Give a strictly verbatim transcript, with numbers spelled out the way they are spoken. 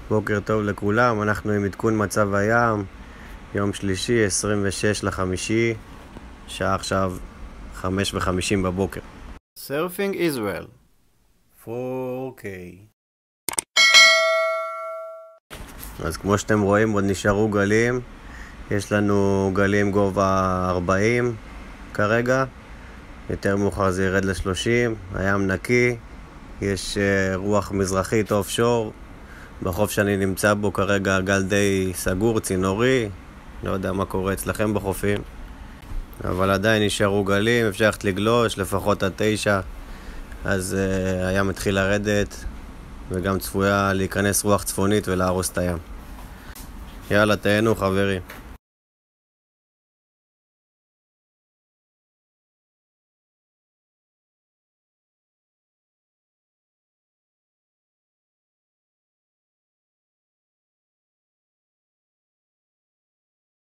בוקר טוב לכולם, אנחנו עם עדכון מצב הים, יום שלישי, עשרים ושש לחמישי, שעה עכשיו חמש וחמישים בבוקר. Surfing Israel פור קיי. אז כמו שאתם רואים, עוד נשארו גלים. יש לנו גלים גובה ארבעים כרגע, יותר מאוחר זה ירד ל-שלושים, הים נקי, יש רוח מזרחית אוף שור. בחוף שאני נמצא בו כרגע גל די סגור, צינורי, לא יודע מה קורה אצלכם בחופים, אבל עדיין נשארו גלים, אפשר ללכת לגלוש לפחות עד תשע, אז uh, הים התחיל לרדת, וגם צפויה להיכנס רוח צפונית ולהרוס את הים. יאללה, תהנו חברים.